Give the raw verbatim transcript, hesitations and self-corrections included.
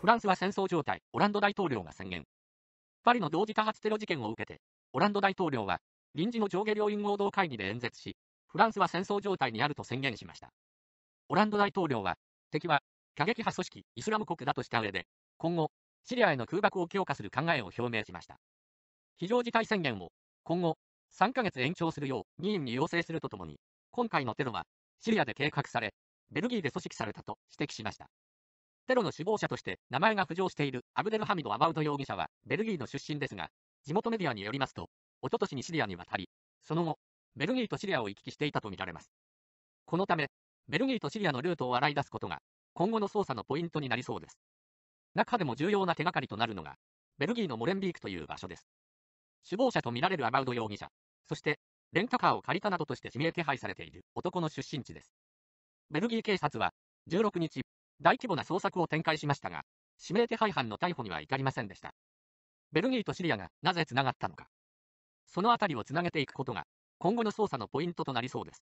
フランスは戦争状態、オランド大統領が宣言。パリの同時多発テロ事件を受けて、オランド大統領は、臨時の上下両院合同会議で演説し、フランスは戦争状態にあると宣言しました。オランド大統領は、敵は過激派組織イスラム国だとした上で、今後、シリアへの空爆を強化する考えを表明しました。非常事態宣言を今後さんかげつ延長するよう議員に要請するとともに、今回のテロはシリアで計画され、ベルギーで組織されたと指摘しました。テロの首謀者として名前が浮上しているアブデルハミド・アバウド容疑者はベルギーの出身ですが、地元メディアによりますと、一昨年にシリアに渡り、その後、ベルギーとシリアを行き来していたとみられます。このため、ベルギーとシリアのルートを洗い出すことが、今後の捜査のポイントになりそうです。中でも重要な手がかりとなるのが、ベルギーのモレンビークという場所です。首謀者とみられるアバウド容疑者、そして、レンタカーを借りたなどとして指名手配されている男の出身地です。ベルギー警察は、じゅうろくにち、大規模な捜索を展開しましたが、指名手配犯の逮捕には至りませんでした。ベルギーとシリアがなぜつながったのか。そのあたりをつなげていくことが、今後の捜査のポイントとなりそうです。